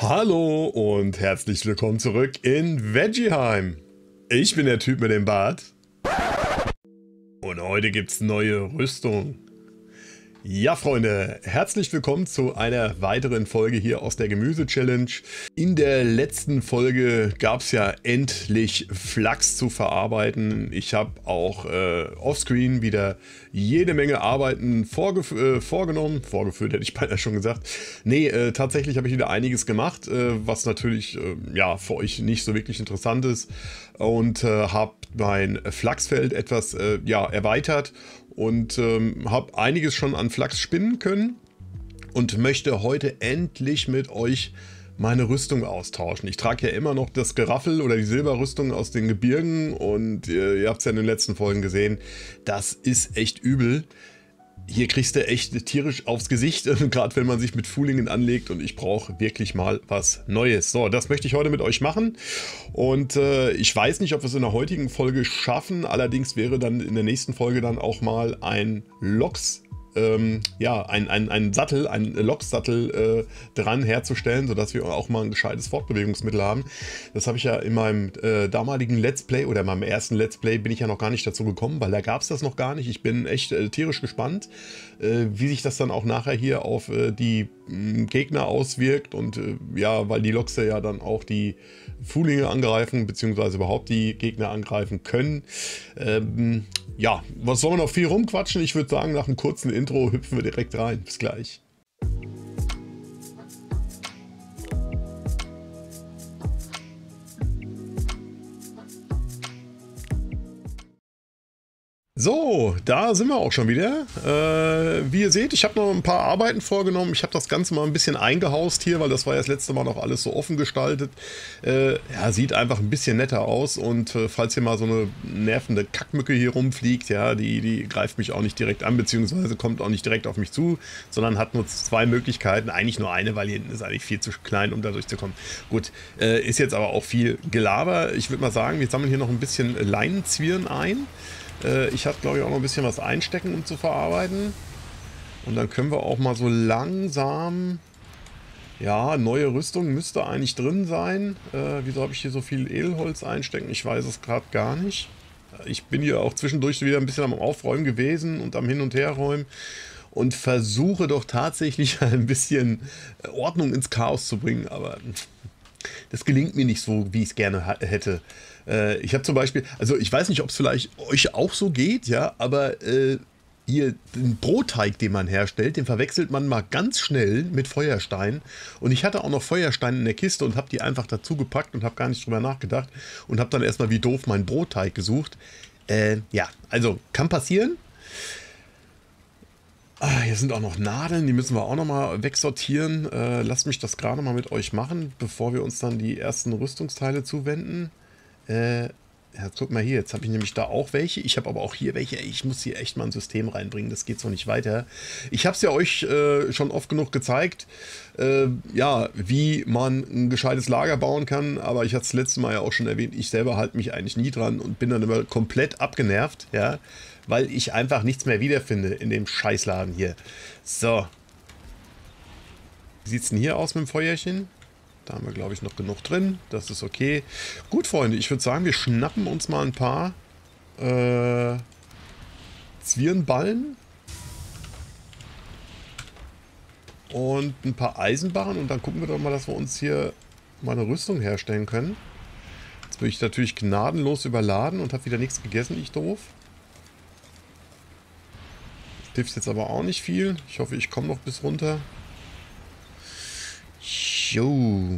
Hallo und herzlich willkommen zurück in Veggieheim. Ich bin der Typ mit dem Bart und heute gibt's neue Rüstung. Ja, Freunde, herzlich willkommen zu einer weiteren Folge hier aus der Gemüse-Challenge. In der letzten Folge gab es ja endlich Flachs zu verarbeiten. Ich habe auch offscreen wieder jede Menge Arbeiten vorgeführt hätte ich beinahe schon gesagt. Nee, tatsächlich habe ich wieder einiges gemacht, was natürlich ja für euch nicht so wirklich interessant ist. Und habe mein Flachsfeld etwas ja, erweitert. Und habe einiges schon an Flachs spinnen können und möchte heute endlich mit euch meine Rüstung austauschen. Ich trage ja immer noch das Geraffel oder die Silberrüstung aus den Gebirgen und ihr habt es ja in den letzten Folgen gesehen, das ist echt übel. Hier kriegst du echt tierisch aufs Gesicht, gerade wenn man sich mit Fulingen anlegt, und ich brauche wirklich mal was Neues. So, das möchte ich heute mit euch machen und ich weiß nicht, ob wir es in der heutigen Folge schaffen, allerdings wäre dann in der nächsten Folge dann auch mal ein Loks, ja, ein Sattel, ein Loksattel dran herzustellen, sodass wir auch mal ein gescheites Fortbewegungsmittel haben. Das habe ich ja in meinem damaligen Let's Play oder in meinem ersten Let's Play bin ich ja noch gar nicht dazu gekommen, weil da gab es das noch gar nicht. Ich bin echt tierisch gespannt, wie sich das dann auch nachher hier auf die Gegner auswirkt und ja, weil die Lokse ja dann auch die Fulinge angreifen, beziehungsweise überhaupt die Gegner angreifen können. Ja, was soll man noch viel rumquatschen? Ich würde sagen, nach einem kurzen Intro hüpfen wir direkt rein. Bis gleich. So, da sind wir auch schon wieder. Wie ihr seht, ich habe noch ein paar Arbeiten vorgenommen. Ich habe das Ganze mal ein bisschen eingehaust hier, weil das war ja das letzte Mal noch alles so offen gestaltet. Ja, sieht einfach ein bisschen netter aus, und falls hier mal so eine nervende Kackmücke hier rumfliegt, ja, die greift mich auch nicht direkt an, beziehungsweise kommt auch nicht direkt auf mich zu, sondern hat nur zwei Möglichkeiten. Eigentlich nur eine, weil hier hinten ist eigentlich viel zu klein, um da durchzukommen. Gut, ist jetzt aber auch viel Gelaber. Ich würde mal sagen, wir sammeln hier noch ein bisschen Leinenzwirn ein. Ich hatte, glaube ich, auch noch ein bisschen was einstecken, um zu verarbeiten. Und dann können wir auch mal so langsam... Ja, neue Rüstung müsste eigentlich drin sein. Wieso habe ich hier so viel Edelholz einstecken? Ich weiß es gerade gar nicht. Ich bin hier auch zwischendurch wieder ein bisschen am Aufräumen gewesen und am Hin- und Herräumen. Und versuche doch tatsächlich ein bisschen Ordnung ins Chaos zu bringen. Aber das gelingt mir nicht so, wie ich es gerne hätte. Ich habe zum Beispiel, also ich weiß nicht, ob es vielleicht euch auch so geht, ja, aber hier den Brotteig, den man herstellt, den verwechselt man mal ganz schnell mit Feuerstein. Und ich hatte auch noch Feuerstein in der Kiste und habe die einfach dazu gepackt und habe gar nicht drüber nachgedacht und habe dann erstmal wie doof meinen Brotteig gesucht. Ja, also kann passieren. Hier sind auch noch Nadeln, die müssen wir auch noch mal wegsortieren. Lasst mich das gerade mal mit euch machen, bevor wir uns dann die ersten Rüstungsteile zuwenden. Ja, guck mal hier, jetzt habe ich nämlich da auch welche. Ich habe aber auch hier welche. Ich muss hier echt mal ein System reinbringen, das geht so nicht weiter. Ich habe es ja euch schon oft genug gezeigt, ja, wie man ein gescheites Lager bauen kann. Aber ich hatte es letztes Mal ja auch schon erwähnt, ich selber halte mich eigentlich nie dran und bin dann immer komplett abgenervt, ja, weil ich einfach nichts mehr wiederfinde in dem Scheißladen hier. So. Wie sieht es denn hier aus mit dem Feuerchen? Da haben wir, glaube ich, noch genug drin. Das ist okay. Gut, Freunde, ich würde sagen, wir schnappen uns mal ein paar Zwirnballen und ein paar Eisenbarren, und dann gucken wir doch mal, dass wir uns hier mal eine Rüstung herstellen können. Jetzt bin ich natürlich gnadenlos überladen und habe wieder nichts gegessen, ich doof. Das hilft jetzt aber auch nicht viel. Ich hoffe, ich komme noch bis runter. Jo.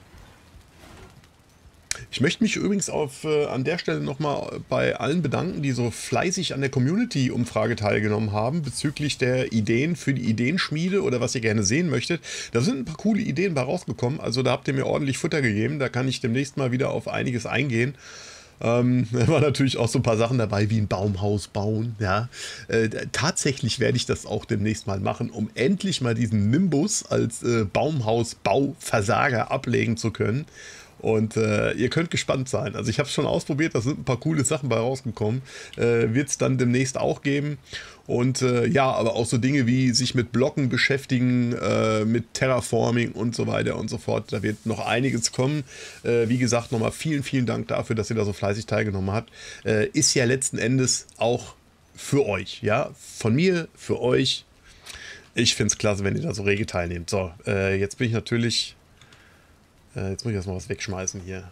Ich möchte mich übrigens an der Stelle nochmal bei allen bedanken, die so fleißig an der Community-Umfrage teilgenommen haben, bezüglich der Ideen für die Ideenschmiede oder was ihr gerne sehen möchtet. Da sind ein paar coole Ideen bei rausgekommen, also da habt ihr mir ordentlich Futter gegeben, da kann ich demnächst mal wieder auf einiges eingehen. Da waren natürlich auch so ein paar Sachen dabei, wie ein Baumhaus bauen. Ja. Tatsächlich werde ich das auch demnächst mal machen, um endlich mal diesen Nimbus als Baumhausbauversager ablegen zu können. Und ihr könnt gespannt sein. Also ich habe es schon ausprobiert, da sind ein paar coole Sachen bei rausgekommen. Wird es dann demnächst auch geben. Und ja, aber auch so Dinge wie sich mit Blocken beschäftigen, mit Terraforming und so weiter und so fort. Da wird noch einiges kommen. Wie gesagt, nochmal vielen, vielen Dank dafür, dass ihr da so fleißig teilgenommen habt. Ist ja letzten Endes auch für euch, ja, von mir, für euch. Ich finde es klasse, wenn ihr da so rege teilnehmt. So, jetzt bin ich natürlich... jetzt muss ich erstmal was wegschmeißen hier.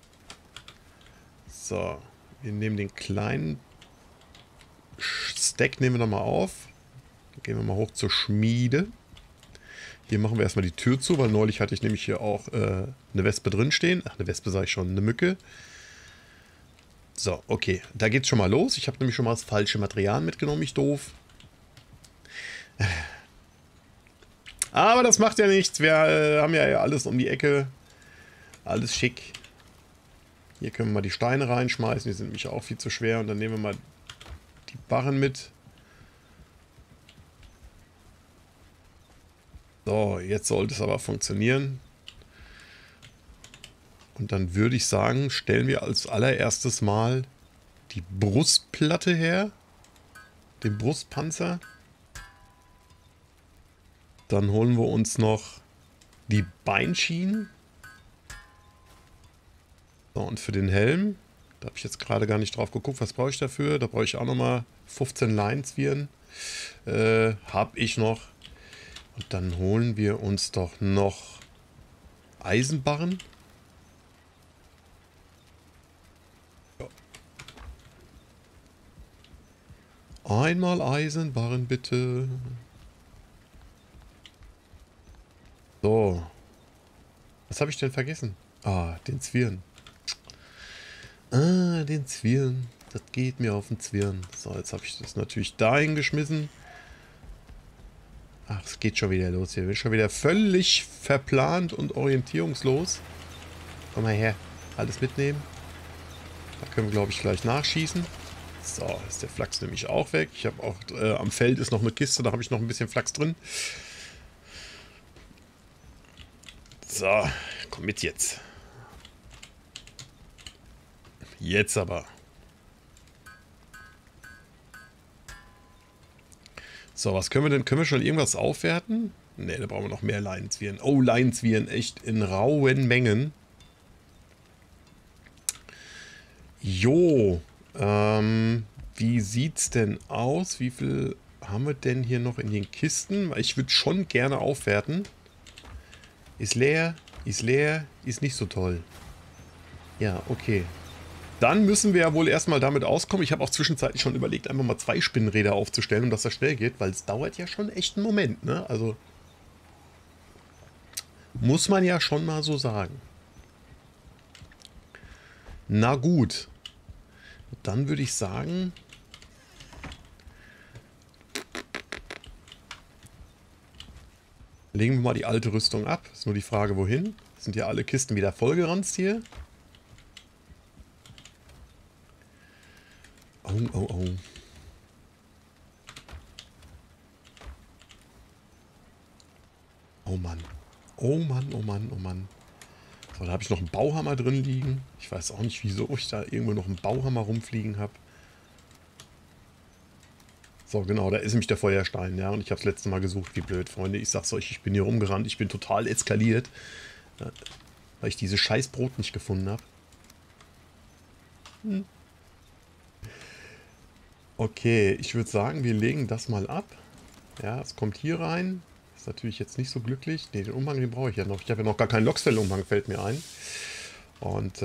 So, wir nehmen den kleinen Stack, nehmen wir nochmal auf. Dann gehen wir mal hoch zur Schmiede. Hier machen wir erstmal die Tür zu, weil neulich hatte ich nämlich hier auch eine Wespe drin stehen. Ach, eine Wespe sage ich schon, eine Mücke. So, okay, da geht's schon mal los. Ich habe nämlich schon mal das falsche Material mitgenommen, ich doof. Aber das macht ja nichts. Wir haben ja alles um die Ecke. Alles schick. Hier können wir mal die Steine reinschmeißen. Die sind nämlich auch viel zu schwer. Und dann nehmen wir mal die Barren mit. So, jetzt sollte es aber funktionieren. Und dann würde ich sagen, stellen wir als allererstes mal die Brustplatte her. Den Brustpanzer. Dann holen wir uns noch die Beinschienen. So, und für den Helm, da habe ich jetzt gerade gar nicht drauf geguckt, was brauche ich dafür? Da brauche ich auch nochmal 15 Leinenzwirn. Habe ich noch. Und dann holen wir uns doch noch Eisenbarren. Ja. Einmal Eisenbarren bitte. So. Was habe ich denn vergessen? Ah, den Zwirn. Ah, den Zwirn. Das geht mir auf den Zwirn. So, jetzt habe ich das natürlich dahin geschmissen. Ach, es geht schon wieder los hier. Ich bin schon wieder völlig verplant und orientierungslos. Komm mal her. Alles mitnehmen. Da können wir, glaube ich, gleich nachschießen. So, ist der Flachs nämlich auch weg. Ich habe auch am Feld ist noch eine Kiste. Da habe ich noch ein bisschen Flachs drin. So, komm mit jetzt. Jetzt aber. So, was können wir denn? Können wir schon irgendwas aufwerten? Ne, da brauchen wir noch mehr Leinenzwirn. Oh, Leinenzwirn, echt in rauen Mengen. Jo, wie sieht's denn aus? Wie viel haben wir denn hier noch in den Kisten? Ich würde schon gerne aufwerten. Ist leer, ist leer, ist nicht so toll. Ja, okay. Dann müssen wir ja wohl erstmal damit auskommen. Ich habe auch zwischenzeitlich schon überlegt, einfach mal 2 Spinnräder aufzustellen, um dass das schnell geht, weil es dauert ja schon echt einen Moment, ne? Also muss man ja schon mal so sagen. Na gut. Dann würde ich sagen... Legen wir mal die alte Rüstung ab. Ist nur die Frage, wohin. Sind ja alle Kisten wieder vollgeranzt hier. Oh, oh, oh. Oh Mann. Oh Mann, oh Mann, oh Mann. So, da habe ich noch einen Bauhammer drin liegen. Ich weiß auch nicht, wieso ich da irgendwo noch einen Bauhammer rumfliegen habe. So, genau, da ist nämlich der Feuerstein, ja. Und ich habe das letzte Mal gesucht, wie blöd, Freunde. Ich sag's euch, ich bin hier rumgerannt. Ich bin total eskaliert. Weil ich dieses scheiß Brot nicht gefunden habe. Okay, ich würde sagen, wir legen das mal ab. Ja, es kommt hier rein. Ist natürlich jetzt nicht so glücklich. Ne, den Umhang, den brauche ich ja noch. Ich habe ja noch gar keinen Loksfell-Umhang, fällt mir ein. Und,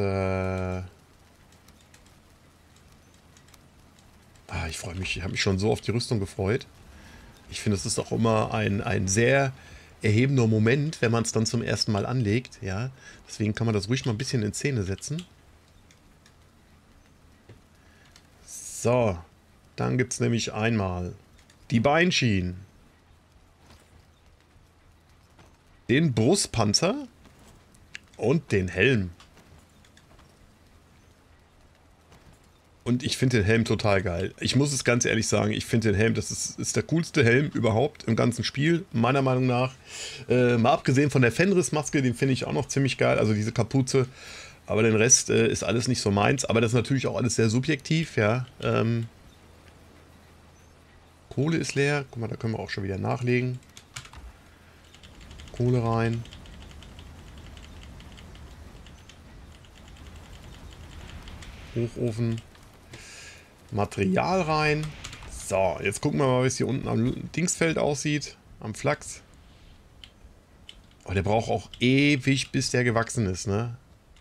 ich freue mich, ich habe mich schon so auf die Rüstung gefreut. Ich finde, es ist auch immer ein sehr erhebender Moment, wenn man es dann zum ersten Mal anlegt. Ja, deswegen kann man das ruhig mal ein bisschen in Szene setzen. So, dann gibt es nämlich einmal die Beinschienen, den Brustpanzer und den Helm. Und ich finde den Helm total geil. Ich muss es ganz ehrlich sagen, ich finde den Helm, das ist der coolste Helm überhaupt im ganzen Spiel, meiner Meinung nach. Mal abgesehen von der Fenris-Maske, den finde ich auch noch ziemlich geil, also diese Kapuze. Aber den Rest ist alles nicht so meins. Aber das ist natürlich auch alles sehr subjektiv, ja. Kohle ist leer. Guck mal, da können wir auch schon wieder nachlegen. Kohle rein. Hochofen. Material rein. So, jetzt gucken wir mal, wie es hier unten am Dingsfeld aussieht. Am Flachs. Oh, der braucht auch ewig, bis der gewachsen ist, ne?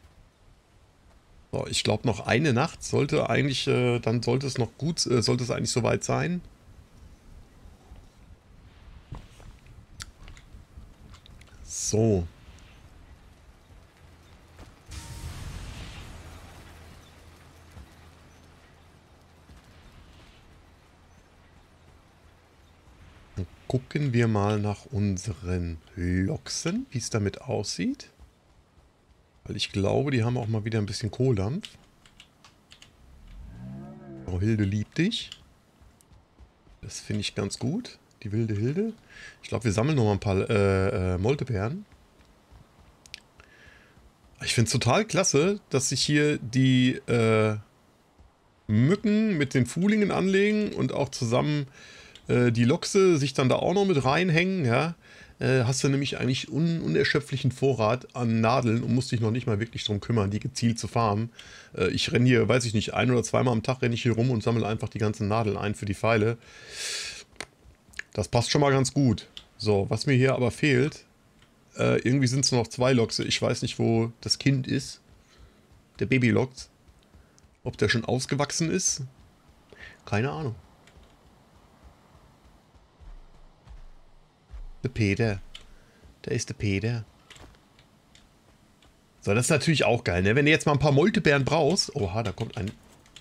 So, ich glaube, noch eine Nacht sollte eigentlich, dann sollte es noch gut, sollte es eigentlich soweit sein. So. Dann gucken wir mal nach unseren Lochsen, wie es damit aussieht. Weil ich glaube, die haben auch mal wieder ein bisschen Kohldampf. Frau Hilde liebt dich. Das finde ich ganz gut. Die wilde Hilde. Ich glaube, wir sammeln noch mal ein paar Moltebeeren. Ich finde es total klasse, dass sich hier die Mücken mit den Fuhlingen anlegen und auch zusammen die Lochse sich dann da auch noch mit reinhängen. Ja? Hast du nämlich eigentlich unerschöpflichen Vorrat an Nadeln und musst dich noch nicht mal wirklich drum kümmern, die gezielt zu farmen. Ich renne hier, weiß ich nicht, ein- oder zweimal am Tag renne ich hier rum und sammle einfach die ganzen Nadeln ein für die Pfeile. Das passt schon mal ganz gut. So, was mir hier aber fehlt, irgendwie sind es noch 2 Lochse. Ich weiß nicht, wo das Kind ist. Der Baby-Lochs. Ob der schon ausgewachsen ist? Keine Ahnung. Der Peter. Da ist der Peter. So, das ist natürlich auch geil, ne? Wenn du jetzt mal ein paar Moltebeeren brauchst. Oha, da kommt ein...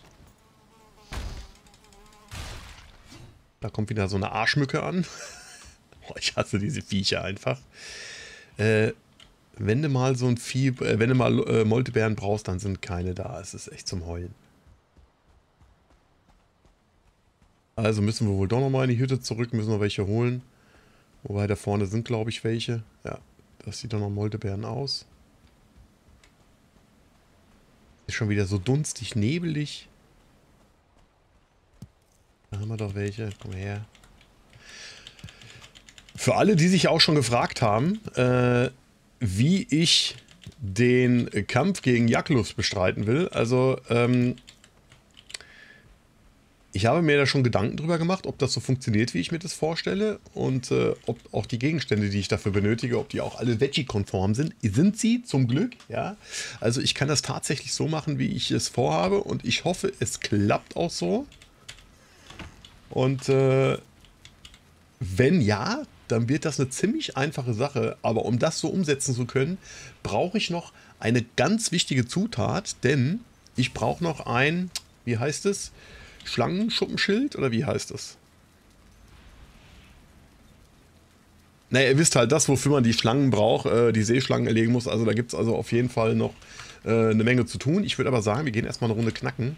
Da kommt wieder so eine Arschmücke an. Oh, ich hasse diese Viecher einfach. Wenn du mal so ein Vieh, wenn du mal Moltebeeren brauchst, dann sind keine da. Es ist echt zum Heulen. Also müssen wir wohl doch nochmal in die Hütte zurück, müssen wir welche holen. Wobei da vorne sind, glaube ich, welche. Ja, das sieht doch noch Moltebeeren aus. Ist schon wieder so dunstig, nebelig. Da haben wir doch welche. Komm her. Für alle, die sich auch schon gefragt haben, wie ich den Kampf gegen Jaklus bestreiten will. Also, ich habe mir da schon Gedanken drüber gemacht, ob das so funktioniert, wie ich mir das vorstelle. Und ob auch die Gegenstände, die ich dafür benötige, ob die auch alle Veggie-konform sind. Sind sie, zum Glück, ja. Also ich kann das tatsächlich so machen, wie ich es vorhabe. Und ich hoffe, es klappt auch so. Und wenn ja, dann wird das eine ziemlich einfache Sache. Aber um das so umsetzen zu können, brauche ich noch eine ganz wichtige Zutat. Denn ich brauche noch ein, wie heißt es? Schlangenschuppenschild? Oder wie heißt das? Naja, ihr wisst halt das, wofür man die Schlangen braucht, die Seeschlangen erlegen muss. Also da gibt es also auf jeden Fall noch eine Menge zu tun. Ich würde aber sagen, wir gehen erstmal eine Runde knacken.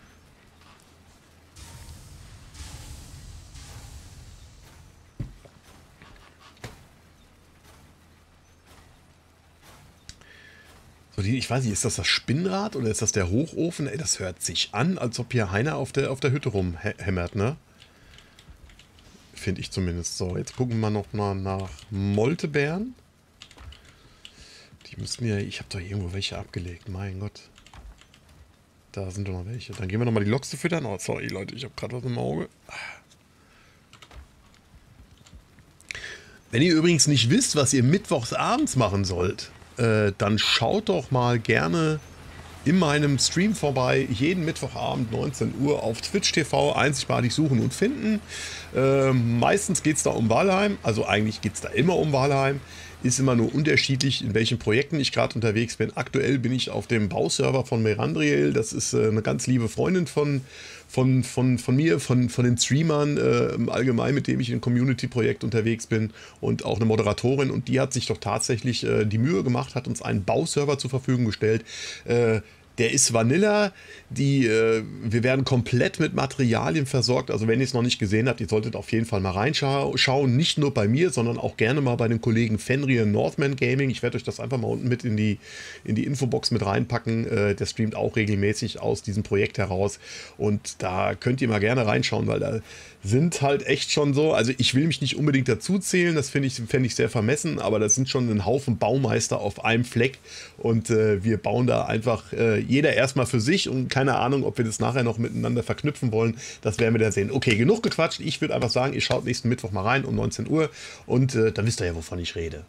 So, ich weiß nicht, ist das das Spinnrad oder ist das der Hochofen? Ey, das hört sich an, als ob hier Heiner auf der Hütte rumhämmert, ne? Finde ich zumindest. So, jetzt gucken wir noch mal nach Moltebeeren. Die müssten ja... Ich habe doch irgendwo welche abgelegt, mein Gott. Da sind doch noch welche. Dann gehen wir noch mal die Lochse füttern. Oh, sorry, Leute, ich habe gerade was im Auge. Wenn ihr übrigens nicht wisst, was ihr mittwochs abends machen sollt, dann schaut doch mal gerne in meinem Stream vorbei. Jeden Mittwochabend 19 Uhr auf Twitch TV, einzigartig suchen und finden. Meistens geht es da um Valheim, also eigentlich geht es da immer um Valheim. Ist immer nur unterschiedlich, in welchen Projekten ich gerade unterwegs bin. Aktuell bin ich auf dem Bauserver von Merandriel. Das ist eine ganz liebe Freundin von mir, von den Streamern allgemein, mit dem ich in Community-Projekt unterwegs bin und auch eine Moderatorin. Und die hat sich doch tatsächlich die Mühe gemacht, hat uns einen Bauserver zur Verfügung gestellt, Der ist Vanilla. Wir werden komplett mit Materialien versorgt. Also wenn ihr es noch nicht gesehen habt, ihr solltet auf jeden Fall mal reinschauen. Nicht nur bei mir, sondern auch gerne mal bei den Kollegen Fenrir Northman Gaming. Ich werde euch das einfach mal unten mit in die Infobox mit reinpacken. Der streamt auch regelmäßig aus diesem Projekt heraus. Und da könnt ihr mal gerne reinschauen, weil da sind halt echt schon so, also ich will mich nicht unbedingt dazu zählen, das fände ich sehr vermessen, aber das sind schon ein Haufen Baumeister auf einem Fleck und wir bauen da einfach jeder erstmal für sich und keine Ahnung, ob wir das nachher noch miteinander verknüpfen wollen, das werden wir dann sehen. Okay, genug gequatscht, ich würde einfach sagen, ihr schaut nächsten Mittwoch mal rein um 19 Uhr und dann wisst ihr ja, wovon ich rede.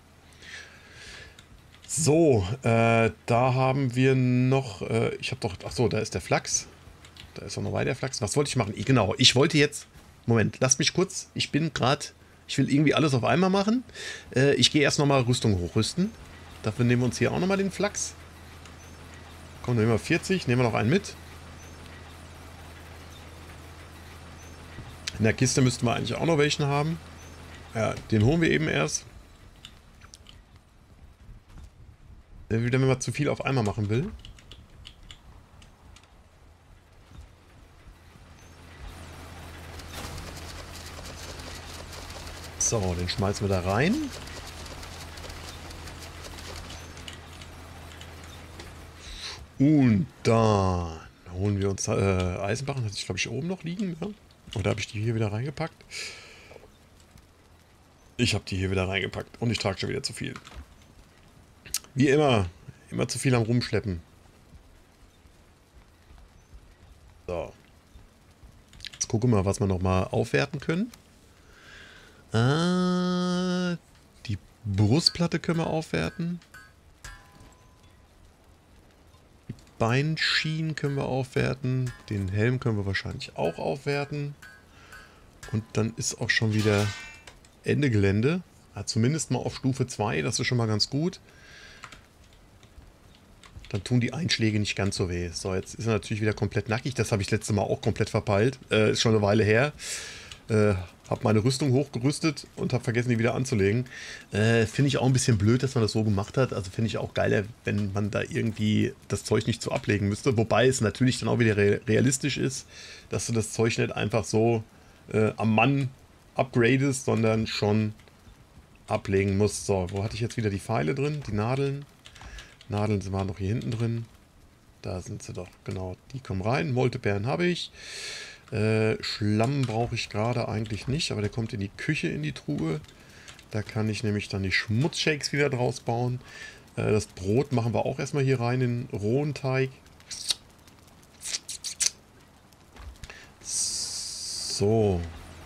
So, da haben wir noch, ich habe doch, achso, da ist der Flachs, da ist auch noch weiter der Flachs. Was wollte ich machen? Genau, ich wollte jetzt, Moment, lasst mich kurz. Ich will irgendwie alles auf einmal machen. Ich gehe erst nochmal Rüstung hochrüsten. Dafür nehmen wir uns hier auch nochmal den Flachs. Komm, nehmen wir 40, nehmen wir noch einen mit. In der Kiste müssten wir eigentlich auch noch welchen haben. Ja, den holen wir eben erst. Wieder, wenn man zu viel auf einmal machen will. So, den schmeißen wir da rein. Und dann holen wir uns Eisenbarren. Hatte ich, glaube ich, oben noch liegen. Ja? Oder habe ich die hier wieder reingepackt? Ich habe die hier wieder reingepackt. Und ich trage schon wieder zu viel. Wie immer. Immer zu viel am Rumschleppen. So. Jetzt gucken wir mal, was wir nochmal aufwerten können. Die Brustplatte können wir aufwerten. Die Beinschienen können wir aufwerten. Den Helm können wir wahrscheinlich auch aufwerten. Und dann ist auch schon wieder Ende Gelände. Zumindest mal auf Stufe 2, das ist schon mal ganz gut. Dann tun die Einschläge nicht ganz so weh. So, jetzt ist er natürlich wieder komplett nackig. Das habe ich letztes Mal auch komplett verpeilt. Ist schon eine Weile her. Habe meine Rüstung hochgerüstet und habe vergessen, die wieder anzulegen. Finde ich auch ein bisschen blöd, dass man das so gemacht hat. Also finde ich auch geiler, wenn man da irgendwie das Zeug nicht so ablegen müsste. Wobei es natürlich dann auch wieder realistisch ist, dass du das Zeug nicht einfach so am Mann upgradest, sondern schon ablegen musst. So, wo hatte ich jetzt wieder die Pfeile drin? Die Nadeln. Nadeln waren noch hier hinten drin. Da sind sie doch, genau. Die kommen rein. Moltebeeren habe ich. Schlamm brauche ich gerade eigentlich nicht, aber der kommt in die Küche, in die Truhe. Da kann ich nämlich dann die Schmutzshakes wieder draus bauen. Das Brot machen wir auch erstmal hier rein, in rohen Teig. So.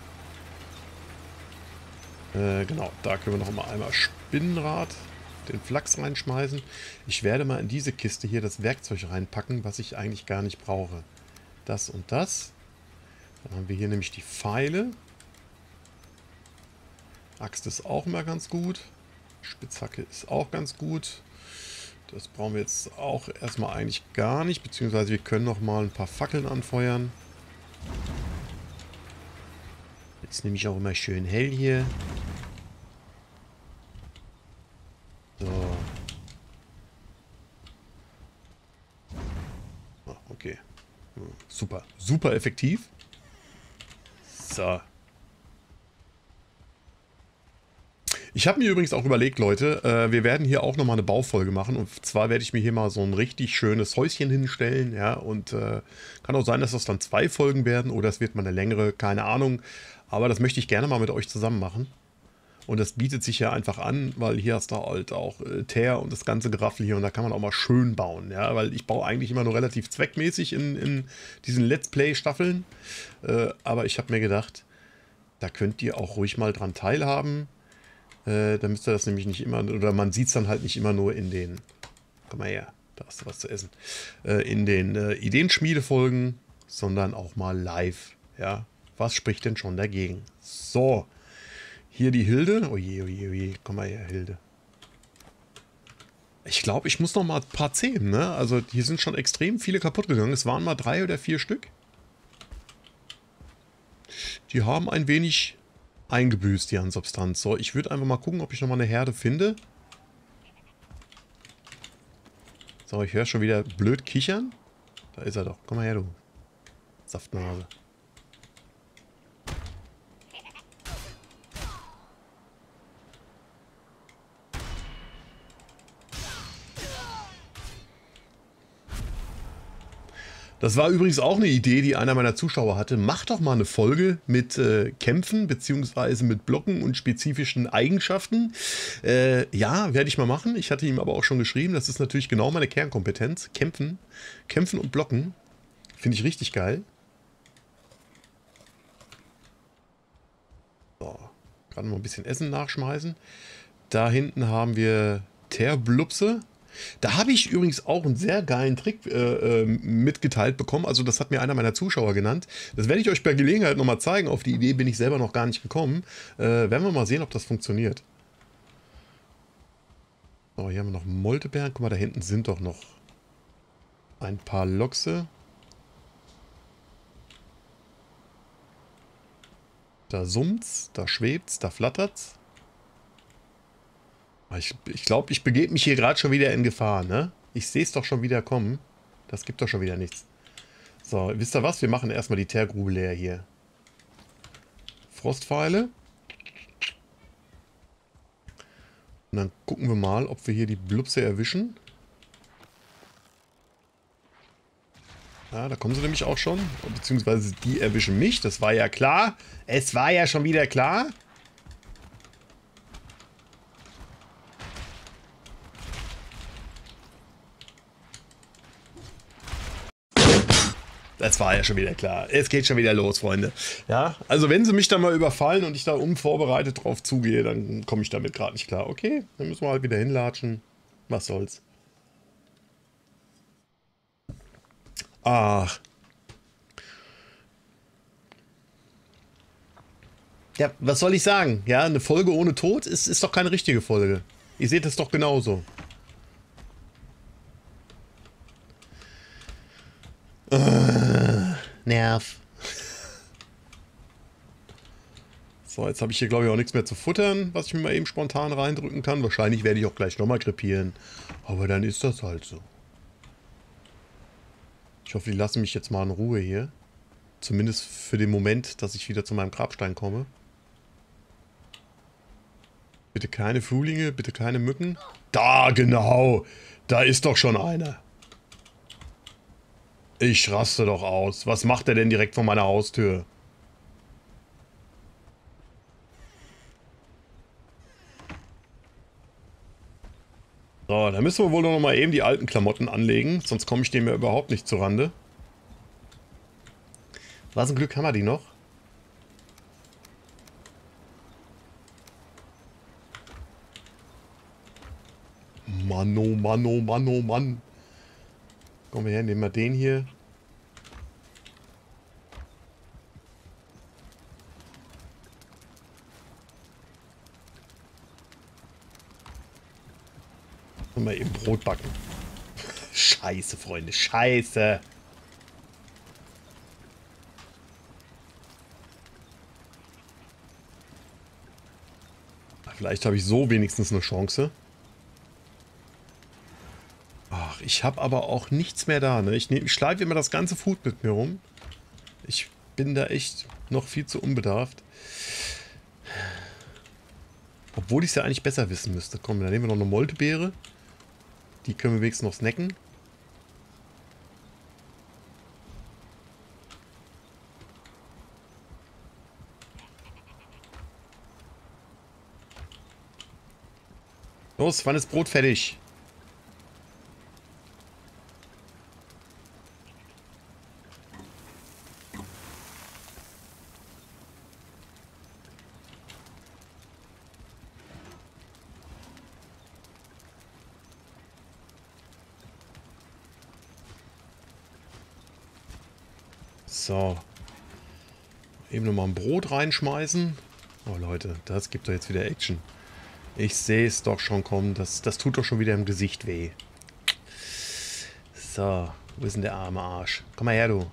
Genau, da können wir noch mal einmal Spinnrad, den Flachs reinschmeißen. Ich werde mal in diese Kiste hier das Werkzeug reinpacken, was ich eigentlich gar nicht brauche. Das und das. Dann haben wir hier nämlich die Pfeile. Axt ist auch immer ganz gut. Spitzhacke ist auch ganz gut. Das brauchen wir jetzt auch erstmal eigentlich gar nicht. Beziehungsweise wir können noch mal ein paar Fackeln anfeuern. Jetzt nehme ich auch immer schön hell hier. So. Ah, okay. Super. Super effektiv. So. Ich habe mir übrigens auch überlegt, Leute, wir werden hier auch nochmal eine Baufolge machen. Und zwar werde ich mir hier mal so ein richtig schönes Häuschen hinstellen. Ja, und kann auch sein, dass das dann 2 Folgen werden oder es wird mal eine längere, keine Ahnung. Aber das möchte ich gerne mal mit euch zusammen machen. Und das bietet sich ja einfach an, weil hier hast du halt auch Teer und das ganze Geraffel hier. Und da kann man auch mal schön bauen. Ja, weil ich baue eigentlich immer nur relativ zweckmäßig in diesen Let's Play-Staffeln. Aber ich habe mir gedacht, da könnt ihr auch ruhig mal dran teilhaben. Da müsst ihr das nämlich nicht immer, oder man sieht es dann halt nicht immer nur in den, komm mal her, da hast du was zu essen, in den Ideenschmiedefolgen, sondern auch mal live. Ja, was spricht denn schon dagegen? So, hier die Hilde. Oje, oje, oje, komm mal her, Hilde. Ich glaube, ich muss noch mal ein paar zählen, ne? Also hier sind schon extrem viele kaputt gegangen. Es waren mal 3 oder 4 Stück. Die haben ein wenig eingebüßt, die an Substanz. So, ich würde einfach mal gucken, ob ich nochmal eine Herde finde. So, ich höre schon wieder blöd kichern. Da ist er doch. Komm mal her, du Saftnase. Das war übrigens auch eine Idee, die einer meiner Zuschauer hatte. Mach doch mal eine Folge mit Kämpfen bzw. mit Blocken und spezifischen Eigenschaften. Ja, werde ich mal machen. Ich hatte ihm aber auch schon geschrieben, das ist natürlich genau meine Kernkompetenz. Kämpfen. Kämpfen und Blocken. Finde ich richtig geil. So, gerade mal ein bisschen Essen nachschmeißen. Da hinten haben wir Terblupse. Da habe ich übrigens auch einen sehr geilen Trick mitgeteilt bekommen. Also das hat mir einer meiner Zuschauer genannt. Das werde ich euch bei Gelegenheit nochmal zeigen. Auf die Idee bin ich selber noch gar nicht gekommen. Werden wir mal sehen, ob das funktioniert. So, hier haben wir noch Moltebeeren. Guck mal, da hinten sind doch noch ein paar Lochse. Da summt's, da schwebt's, da flattert's. Ich glaube, ich begebe mich hier gerade schon wieder in Gefahr, ne? Ich sehe es doch schon wieder kommen. Das gibt doch schon wieder nichts. So, wisst ihr was? Wir machen erstmal die Teergrube leer hier. Frostpfeile. Und dann gucken wir mal, ob wir hier die Blubse erwischen. Ja, da kommen sie nämlich auch schon. Beziehungsweise die erwischen mich. Das war ja klar. Es war ja schon wieder klar. Das war ja schon wieder klar. Es geht schon wieder los, Freunde. Ja, also wenn sie mich dann mal überfallen und ich da unvorbereitet drauf zugehe, dann komme ich damit gerade nicht klar. Okay, dann müssen wir halt wieder hinlatschen. Was soll's. Ach. Ja, was soll ich sagen? Ja, eine Folge ohne Tod ist doch keine richtige Folge. Ihr seht es doch genauso. Nerv. So, jetzt habe ich hier glaube ich auch nichts mehr zu futtern, was ich mir mal eben spontan reindrücken kann. Wahrscheinlich werde ich auch gleich nochmal krepieren. Aber dann ist das halt so. Ich hoffe, die lassen mich jetzt mal in Ruhe hier. Zumindest für den Moment, dass ich wieder zu meinem Grabstein komme. Bitte keine Frühlinge, bitte keine Mücken. Da, genau. Da ist doch schon einer. Ich raste doch aus. Was macht er denn direkt vor meiner Haustür? So, da müssen wir wohl noch mal eben die alten Klamotten anlegen, sonst komme ich dem ja überhaupt nicht zurande. Was ein Glück haben wir die noch. Mann, oh Mann, oh Mann, oh Mann. Kommen wir her, nehmen wir den hier. Und mal eben Brot backen. Scheiße, Freunde, scheiße. Vielleicht habe ich so wenigstens eine Chance. Ach, ich habe aber auch nichts mehr da, ne? Ich schleife immer das ganze Food mit mir rum. Ich bin da echt noch viel zu unbedarft. Obwohl ich es ja eigentlich besser wissen müsste. Komm, dann nehmen wir noch eine Moltebeere. Die können wir wenigstens noch snacken. Los, wann ist Brot fertig? So. Eben nochmal ein Brot reinschmeißen. Oh Leute, das gibt doch jetzt wieder Action. Ich sehe es doch schon kommen. Das tut doch schon wieder im Gesicht weh. So, wo ist denn der arme Arsch? Komm mal her, du.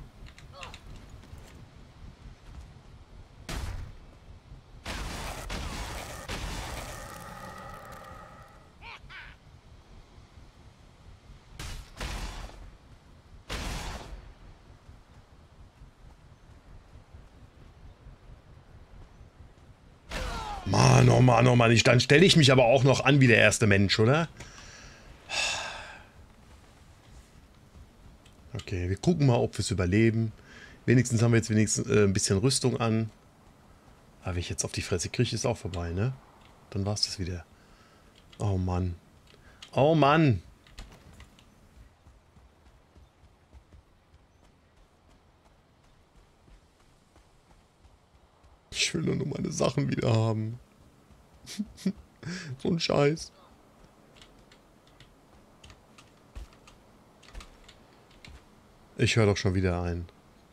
Mann, oh Mann, oh Mann. Dann stelle ich mich aber auch noch an wie der erste Mensch, oder? Okay, wir gucken mal, ob wir es überleben. Wenigstens haben wir jetzt ein bisschen Rüstung an. Aber wenn ich jetzt auf die Fresse kriege, ist auch vorbei, ne? Dann war es das wieder. Oh Mann. Oh Mann. Ich will nur meine Sachen wieder haben. So ein Scheiß. Ich höre doch schon wieder ein.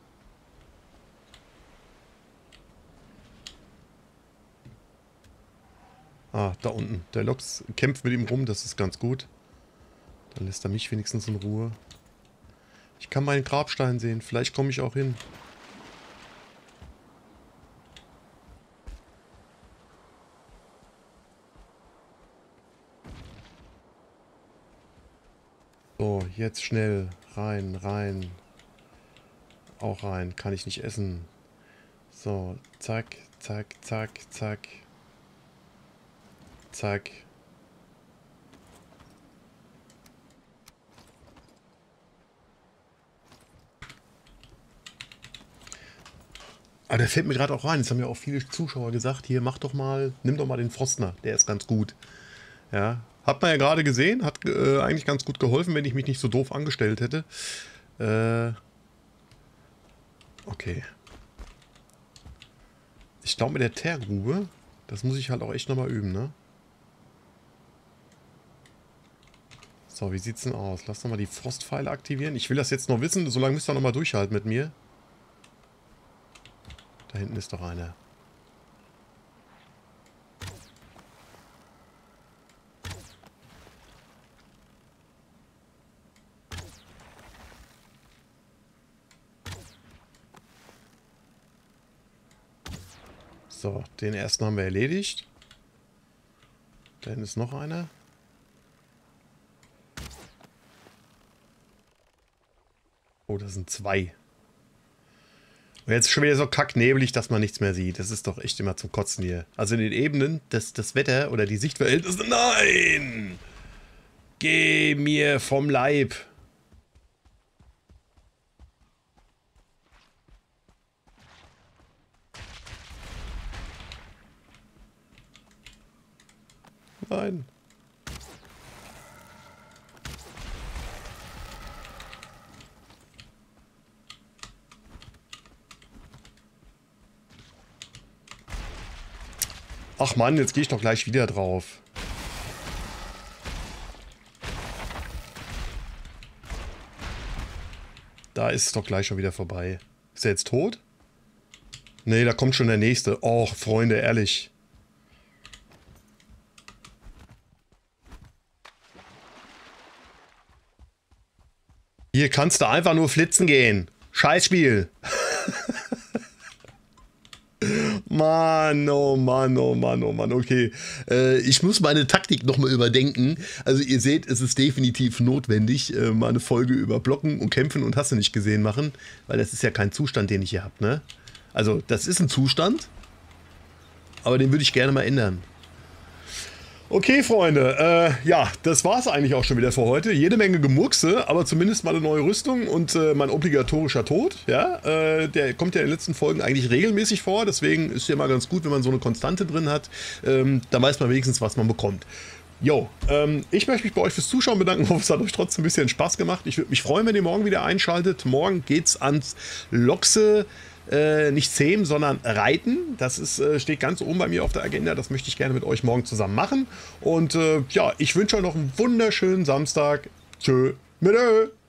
Ah, da unten. Der Loks kämpft mit ihm rum, das ist ganz gut. Dann lässt er mich wenigstens in Ruhe. Ich kann meinen Grabstein sehen, vielleicht komme ich auch hin. So, jetzt schnell. Rein, rein. Auch rein. Kann ich nicht essen. So, zack, zack, zack, zack. Zack. Aber der fällt mir gerade auch rein. Jetzt haben ja auch viele Zuschauer gesagt, hier, mach doch mal, nimm doch mal den Frostner. Der ist ganz gut. Ja, hat man ja gerade gesehen. Hat eigentlich ganz gut geholfen, wenn ich mich nicht so doof angestellt hätte. Okay. Ich glaube mit der Teergrube, das muss ich halt auch echt nochmal üben, ne? So, wie sieht's denn aus? Lass doch mal die Frostpfeile aktivieren. Ich will das jetzt noch wissen, solange müsst ihr noch mal durchhalten mit mir. Da hinten ist doch einer. So, den ersten haben wir erledigt. Da hinten ist noch einer. Oh, das sind zwei. Und jetzt schon wieder so kacknebelig, dass man nichts mehr sieht. Das ist doch echt immer zum Kotzen hier. Also in den Ebenen, das Wetter oder die Sichtverhältnisse. Nein! Geh mir vom Leib. Nein. Ach Mann, jetzt gehe ich doch gleich wieder drauf. Da ist es doch gleich schon wieder vorbei. Ist er jetzt tot? Nee, da kommt schon der nächste. Och, Freunde, ehrlich. Hier kannst du einfach nur flitzen gehen. Scheißspiel. Mann, oh Mann, oh Mann, oh Mann, okay. Ich muss meine Taktik nochmal überdenken. Also ihr seht, es ist definitiv notwendig, mal eine Folge über Blocken und Kämpfen und hast du nicht gesehen machen, weil das ist ja kein Zustand, den ich hier habe, ne? Also das ist ein Zustand, aber den würde ich gerne mal ändern. Okay, Freunde, ja, das war es eigentlich auch schon wieder für heute. Jede Menge Gemurkse, aber zumindest mal eine neue Rüstung und mein obligatorischer Tod, ja, der kommt ja in den letzten Folgen eigentlich regelmäßig vor, deswegen ist ja mal ganz gut, wenn man so eine Konstante drin hat, da weiß man wenigstens, was man bekommt. Jo, ich möchte mich bei euch fürs Zuschauen bedanken, hoffe, es hat euch trotzdem ein bisschen Spaß gemacht. Ich würde mich freuen, wenn ihr morgen wieder einschaltet. Morgen geht's ans Loxe. Nicht zähmen, sondern reiten. Das ist, steht ganz oben bei mir auf der Agenda. Das möchte ich gerne mit euch morgen zusammen machen. Und ja, ich wünsche euch noch einen wunderschönen Samstag. Tschö mit Ö.